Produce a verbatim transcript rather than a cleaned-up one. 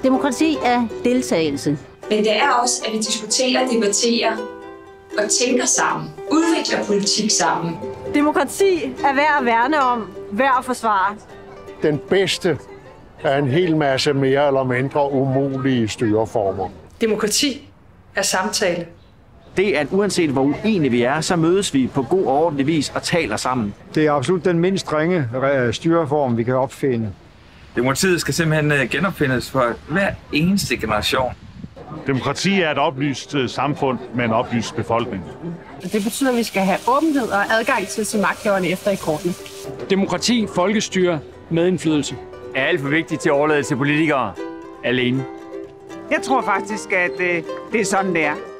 Demokrati er deltagelse. Men det er også, at vi diskuterer, debatterer og tænker sammen. Udvikler politik sammen. Demokrati er værd at værne om, værd at forsvare. Den bedste af en hel masse mere eller mindre umulige styreformer. Demokrati er samtale. Det er, at uanset hvor uenige vi er, så mødes vi på god og ordentlig vis og taler sammen. Det er absolut den mindst ringe styreform, vi kan opfinde. Demokratiet skal simpelthen genopfindes for hver eneste generation. Demokrati er et oplyst samfund med en oplyst befolkning. Det betyder, at vi skal have åbenhed og adgang til at se magthaverne efter i kortene. Demokrati, folkestyre, medindflydelse er alt for vigtigt til at overlade til politikere alene. Jeg tror faktisk, at det er sådan, det er.